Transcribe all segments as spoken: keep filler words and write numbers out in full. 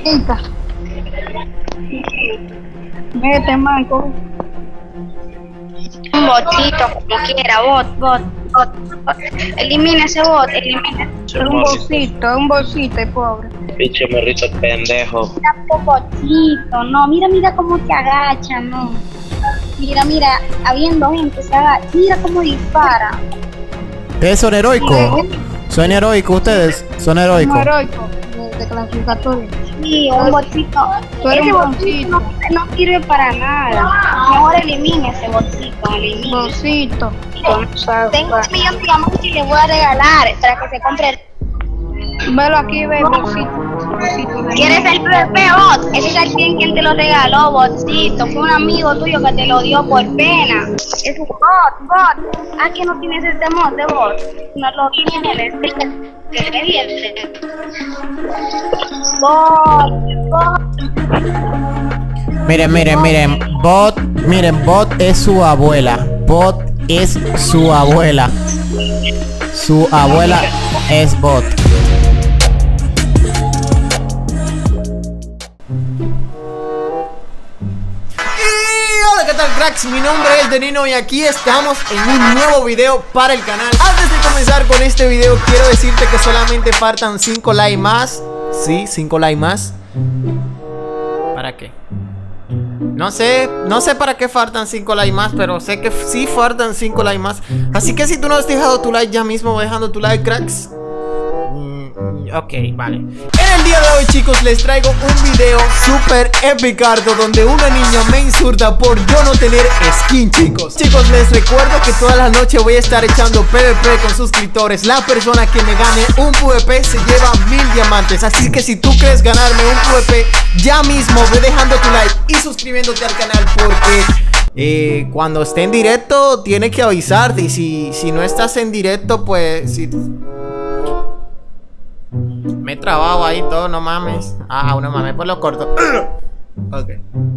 Vete, manco. Un botito, como quiera, bot, bot, bot, bot. Elimina ese bot, elimina. Un bolsito, un bolsito, pobre. Pinche morrito pendejo. Mira, un botito, no, mira, mira cómo te agacha, no. Mira, mira, habiendo gente se agacha, mira cómo dispara. ¿Ustedes son heroicos? ¿Son heroicos ustedes? ¿Son heroicos? Un heroico de, de clasificatorio. Sí, un botito. Tú eres Ese un botito no, no sirve para nada. Mejor elimina ese botito, elimina. Bolsito. Tengo un millón de diamantes y le voy a regalar para que se compre. Velo aquí, ve, bolsito. bolsito de ¿Quieres el P V P, bot? Ese es el quien, quien te lo regaló, botcito. Fue un amigo tuyo que te lo dio por pena. Es un bot, bot. ¿Ah, que no tienes este mod de bot? No lo tienes. ¿Qué te dices? Bot, bot. Miren, miren, miren. Bot, miren, Bot es su abuela. Bot es su abuela. Su abuela es Bot. Hola, ¿qué tal, cracks? Mi nombre es Denino y aquí estamos en un nuevo video para el canal. Antes de comenzar con este video, quiero decirte que solamente faltan cinco likes más. Sí, cinco likes más. ¿Para qué? No sé, no sé para qué faltan cinco likes más, pero sé que sí faltan cinco likes más. Así que si tú no has dejado tu like ya mismo, ve dejando tu like, cracks. Ok, vale. En el día de hoy, chicos, les traigo un video súper epicardo donde una niña me insulta por yo no tener skin, chicos. Chicos, les recuerdo que toda la noche voy a estar echando P V P con suscriptores. La persona que me gane un P V P se lleva mil diamantes. Así que si tú quieres ganarme un P V P, ya mismo ve dejando tu like y suscribiéndote al canal, porque eh, cuando esté en directo tiene que avisarte. Y si, si no estás en directo, pues si... Me he trabado ahí todo, no mames. Ah, no mames, pues lo corto. Ok.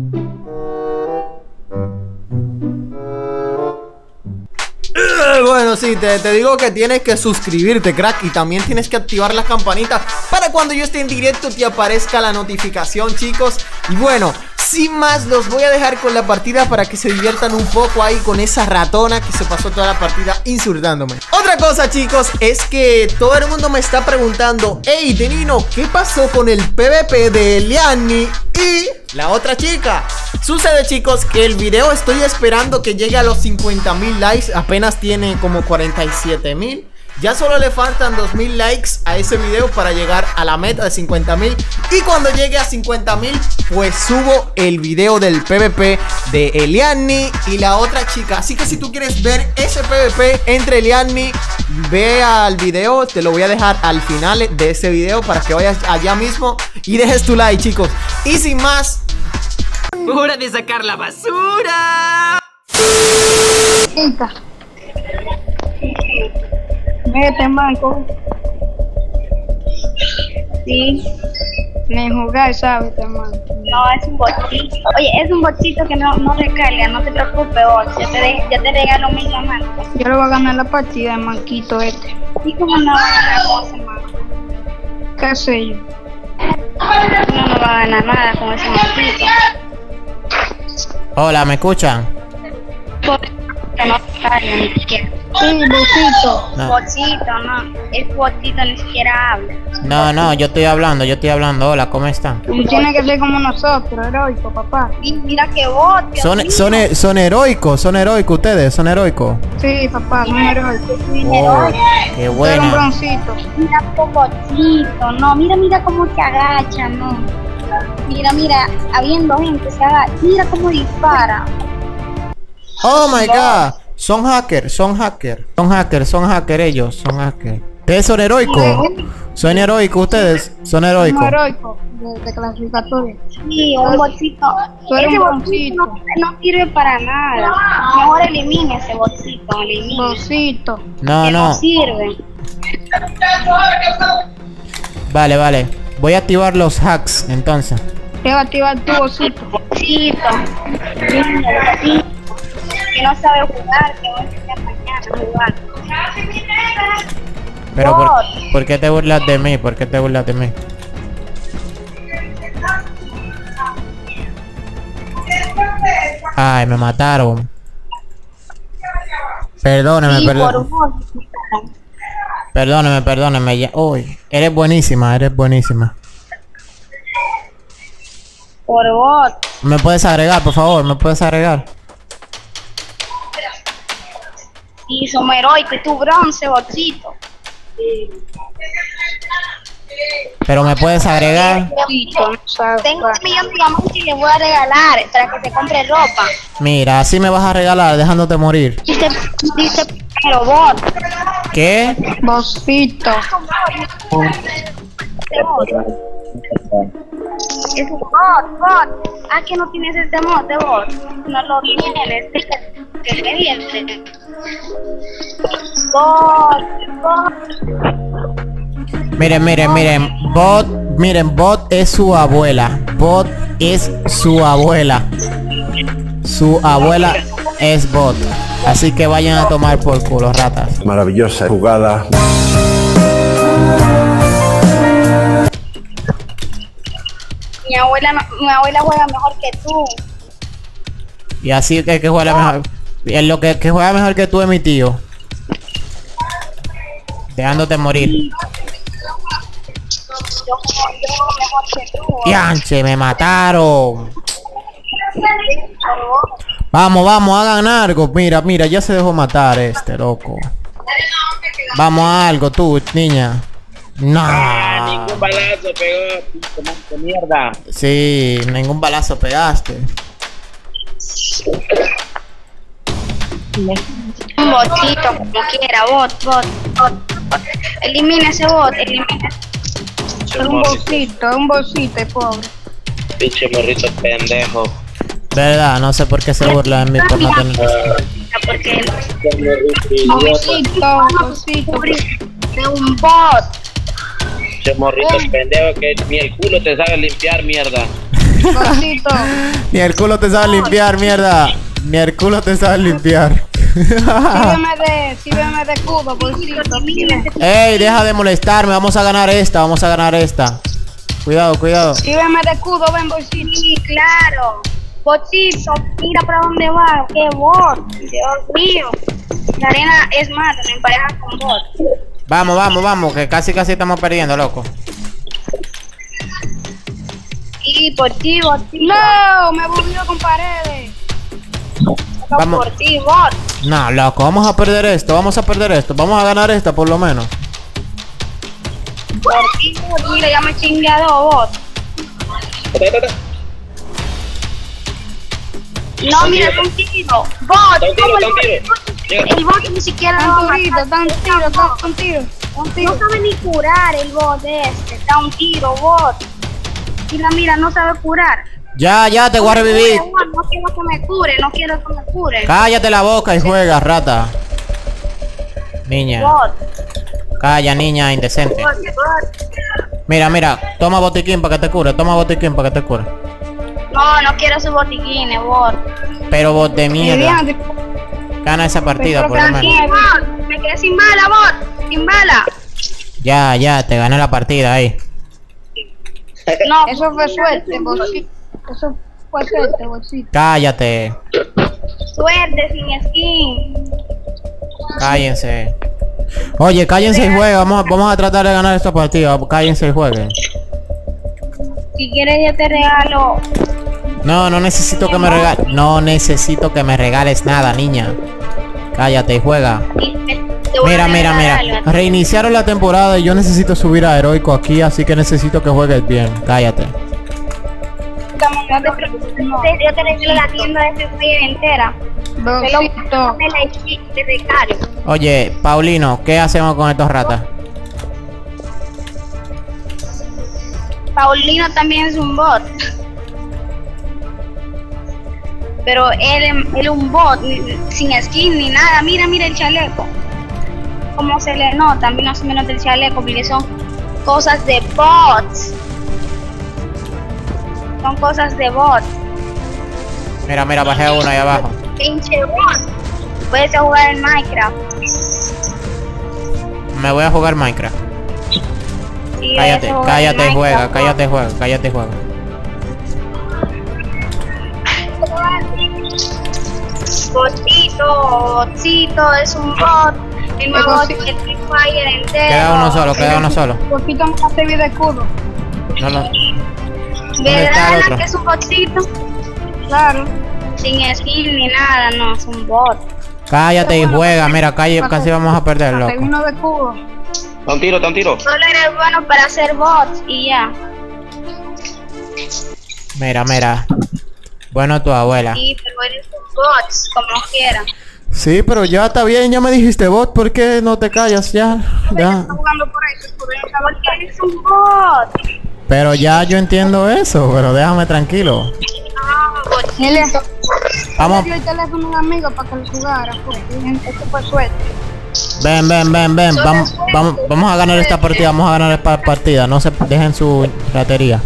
Bueno, sí, te, te digo que tienes que suscribirte, crack. Y también tienes que activar la campanita para cuando yo esté en directo te aparezca la notificación, chicos. Y bueno, sin más, los voy a dejar con la partida para que se diviertan un poco ahí con esa ratona que se pasó toda la partida insultándome. Otra cosa, chicos, es que todo el mundo me está preguntando: hey, Denino, ¿qué pasó con el P V P de Eliani y la otra chica? Sucede, chicos, que el video estoy esperando que llegue a los cincuenta mil likes. Apenas tiene como cuarenta y siete mil. Ya solo le faltan dos mil likes a ese video para llegar a la meta de cincuenta mil. Y cuando llegue a cincuenta mil, pues subo el video del P V P de Eliani y la otra chica. Así que si tú quieres ver ese P V P entre Eliani, ve al video. Te lo voy a dejar al final de ese video para que vayas allá mismo y dejes tu like, chicos. Y sin más, ¡hora de sacar la basura! Vete, manco. Sí. Ni jugar, ¿sabes, hermano? No, es un botito. Oye, es un botito que no, no recarga, no te preocupes, bot. Ya te, de, ya te regalo mil diamantes. Yo le voy a ganar la partida, el manquito este. ¿Y cómo no va a ganar con ese man? ¿Qué sé yo? No, no va a ganar nada con ese manquito. hola, ¿me escuchan? Porque no recarga ni siquiera. Sí, bolsito. No. Botito, no. El botito ni siquiera habla. No, no, yo estoy hablando, yo estoy hablando. Hola, ¿cómo están? Tú tienes que ser como nosotros, heroico, papá. Y mira que bot. Dios Son, mío. son, he- son heroicos, son heroicos ustedes, son heroicos. Sí, papá, son heroicos. Oh, qué Tú eres un buena. broncito. Mira que botito, no. Mira, mira cómo te agacha, no. Mira, mira, habiendo gente se agacha. Mira cómo dispara. Oh my god, son hackers, son hackers, son hackers, son hackers ellos, son hackers. ¿Ustedes son heroicos? ¿Son heroicos ustedes? ¿Son Un heroicos? heroico de, de clasificatorio. Sí, un botito. Tú eres Ese un botito broncito. no, no sirve para nada. Mejor elimina ese botito, elimina. Bolsito. No, Que no. no sirve. Vale, vale. Voy a activar los hacks entonces. Te va a activar tu bolsito. Botito. Elimina, botito. Que no sabe jugar, que va a empezar mañana a jugar. Pero por, ¿por qué te burlas de mí? ¿Por qué te burlas de mí? Ay, me mataron. Perdóneme, Sí, por perdóneme. vos. Perdóneme, perdóneme. Ya. Uy, eres buenísima, eres buenísima. Por vos. ¿Me puedes agregar, por favor? ¿Me puedes agregar? Y somos heroico y tu bronce, botcito. Pero me puedes agregar. Bocito, no sabe Tengo jugar. un millón de diamantes y le voy a regalar para que se compre ropa. Mira, así me vas a regalar dejándote morir. Dice, dice, pero bot. ¿Qué? Bocito. Es un bot, bot. Ah, que no tienes este mod de bot. No lo tienes. Que le dientes. Bot, bot. Miren, miren, miren. Bot, miren, Bot es su abuela. Bot es su abuela. Su abuela es Bot. Así que vayan a tomar por culo, ratas. Maravillosa jugada. Mi abuela, no- mi abuela juega mejor que tú. Y así que que juega mejor. Es lo que, que juega mejor que tú es mi tío. Dejándote morir. Yo, yo juego mejor que tú. ¡Yanche! Me mataron. Pero vos, Vamos, vamos, hagan algo. Mira, mira, ya se dejó matar este loco. Vamos a algo, tú, niña. Ah, No. ningún balazo pegó, pinche man de mierda. Sí, ningún balazo pegaste. un botito, como quiera, bot, bot, bot, bot. Elimina ese bot, elimina. Es un bocito, es un bocito, pobre. Pinche morrito pendejo. Verdad, no sé por qué se burla de mí por no tener. Porque Bocito, bocito. de un bot. Pinche morrito pendejo que ni el culo te sabe limpiar, mierda. Bocito. Ni el culo te sabe limpiar, mierda. Ni el culo te sabe limpiar. Sírveme de, sírveme de cubo, bocito. Ey, deja de molestarme. Vamos a ganar esta, vamos a ganar esta. Cuidado, cuidado. Sírveme de cubo, ven, bocito. Sí, claro. Botito, mira para dónde va. ¡Qué bot! Dios mío. La arena es mala, me emparejas con bot. Vamos, vamos, vamos, que casi casi estamos perdiendo, loco. Y por ti, botito. No, me volvió con paredes. Vamos. Por ti, bot. No, loco, vamos a perder esto, vamos a perder esto. Vamos a ganar esta por lo menos. Por ti, bot. Mira, ya me chingué a dos, bot. No, mira, es un tiro. Bot, Da un tiro, ¿cómo da un el tiro. bot? Llega. El bot ni siquiera lo va Dan a tiro, matar. dan tiro, dan tiro, dan tiro. No sabe ni curar el bot este. Da un tiro, bot. Mira, mira, no sabe curar. Ya, ya, te voy a revivir. No quiero que me cure, no quiero que me cure. Cállate la boca y juega, rata. Niña. Bot, Calla, niña indecente. bot, bot. Mira, mira, toma botiquín para que te cure, toma botiquín para que te cure. No, no quiero sus botiquines, bot. Pero bot de mierda. Mira, Gana esa partida Pero por lo menos. Tranquilo, bot. Me quedé sin bala, bot. Sin bala. Ya, ya, te gané la partida ahí. No, eso fue suerte, bocito. Eso fue suerte, bocito. Cállate. suerte sin skin. Cállense. Oye, cállense y jueguen. Vamos, a- vamos a tratar de ganar esta partida. Cállense y jueguen. Si quieres yo te regalo. No, no necesito que me regales. No necesito que me regales nada, niña. Cállate y juega. y te- te voy Mira, a mira, regalar mira. algo. Reiniciaron la temporada y yo necesito subir a heroico aquí, así que necesito que juegues bien. Cállate. No te preocupes, yo te regalo la tienda de Free Fire entera. Te lo Bocito. me la hice, te regalo. Oye, Paulino, ¿qué hacemos con estos ratas? Paulino también es un bot. Pero él él es un bot, ni- sin skin ni nada. Mira, mira el chaleco. Como se le nota, a mí no se me nota el chaleco, porque son cosas de bots. Son cosas de bots. Mira, mira, bajé uno ahí abajo. Pinche bot. Puedes jugar en Minecraft. Me voy a jugar Minecraft. Sí, Cállate, puedes jugar en cállate y juega, Minecraft, cállate y juega, cállate y juega. bot. Botcito, botcito, es un bot. El nuevo bot que Free Fire entero. Queda uno solo, queda uno solo. Botcito me hace vida de escudo. No lo... ¿Verdad otro? que es un botcito? Claro. Sin skin ni nada, no, es un bot. Cállate y juega, mira, calle, casi vamos a perder, Hace loco. uno de escudo. Está un tiro, está un tiro. Solo eres bueno para hacer bots y ya. Mira, mira. Bueno, tu abuela. Sí, pero eres un bot, como quieras. Sí, pero ya está bien, ya me dijiste bot, ¿por qué no te callas ya? Ya. Está jugando por ahí, por ahí. Porque eres un bot. Pero ya yo entiendo eso, pero déjame tranquilo. No, bot. Dile, Vamos, le dio el teléfono a un amigo para que lo jugara. Pues. Esto fue suerte. ven, ven, ven, ven. Vamos, vamos, vamos a ganar esta partida, vamos a ganar esta partida. No se dejen su ratería.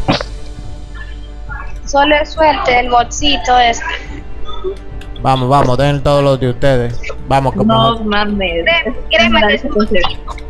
Solo es suerte el botcito este. Vamos, vamos, den todos los de ustedes. Vamos, que No vamos. mames. Créeme que es un botcito.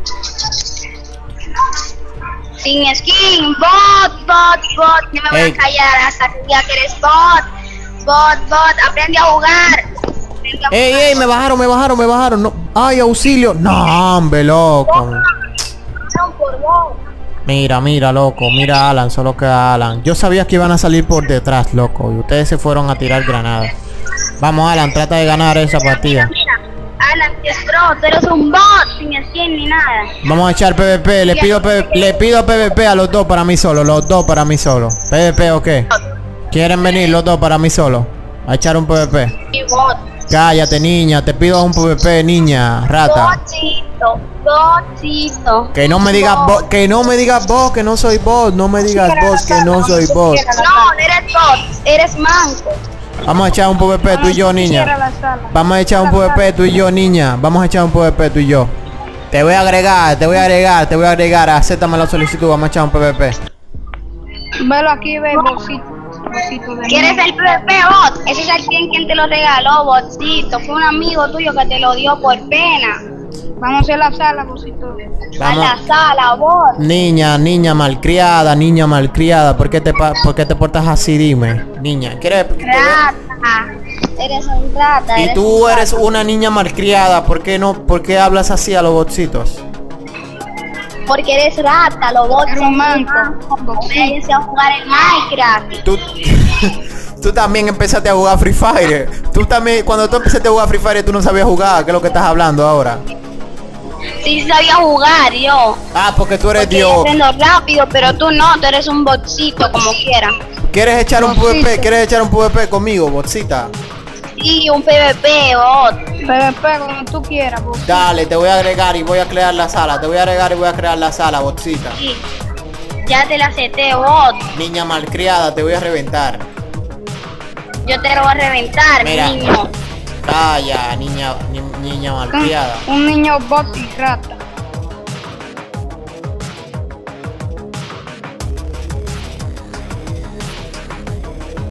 Sin skin, bot, bot, bot. No me voy Ey. a callar hasta que diga que eres bot. Bot, bot, aprende a jugar. Aprende a Ey, jugar. ey, me bajaron, me bajaron, me bajaron. No. Ay, auxilio. No, hombre, loco. No, por bot. Mira, mira, loco, mira a Alan, solo queda Alan. Yo sabía que iban a salir por detrás, loco, y ustedes se fueron a tirar granadas. Vamos, Alan, trata de ganar esa partida. Mira, Alan, que es pro, tú eres un bot sin skin ni nada. Vamos a echar P V P, le pido P V P, le pido P V P a los dos para mí solo, los dos para mí solo. P V P o qué? ¿Quieren venir los dos para mí solo? A echar un P V P. Y bot. Cállate, niña, te pido un P V P, niña, rata. Botcito, botcito. Que no me digas vos, que no me digas vos, que no soy vos, no me digas vos que no soy vos. No, no eres bot, eres manco. Vamos a echar un P V P tú y yo, niña. La sala. Vamos a echar un P V P tú y yo, niña. Vamos a echar un P V P tú y yo. Te voy a agregar, te voy a agregar, te voy a agregar. Acéptame la solicitud, vamos a echar un P V P. Velo aquí, ve, botcito. Botcito de ¿Quieres el P V P, bot? Ese es el quien, quien te lo regaló, botcito. Fue un amigo tuyo que te lo dio por pena. Vamos a la sala, botcito. Vamos. A la sala, bot. Niña, niña malcriada, niña malcriada. ¿Por qué te, pa- por qué te portas así? Dime. Niña, ¿quieres? que te vea? Rata. Eres un rata. Y eres tú un eres rata. una niña malcriada. ¿Por qué no? ¿Por qué hablas así a los botcitos? Porque eres rata, los bots Eres son un manco. mancos. Váyanse a jugar el Minecraft. Tú, tú también empezaste a jugar Free Fire. Tú también, cuando tú empezaste a jugar Free Fire, tú no sabías jugar. ¿Qué es lo que estás hablando ahora? Sí sabía jugar yo. Ah, porque tú eres Porque Dios. yo aprendo rápido, pero tú no, tú eres un botcito como quieras. ¿Quieres echar un P V P? Botcito. ¿Quieres echar un P V P conmigo, botcita? Sí, un P V P, bot. P V P como tú quieras, botcito. Dale, te voy a agregar y voy a crear la sala. Te voy a agregar y voy a crear la sala, botcita. Sí. Ya te la acepté, bot. Niña malcriada, te voy a reventar. Yo te lo voy a reventar, Mira. niño. Calla, niña, ni- niña malcriada. Un, un niño bot y rata.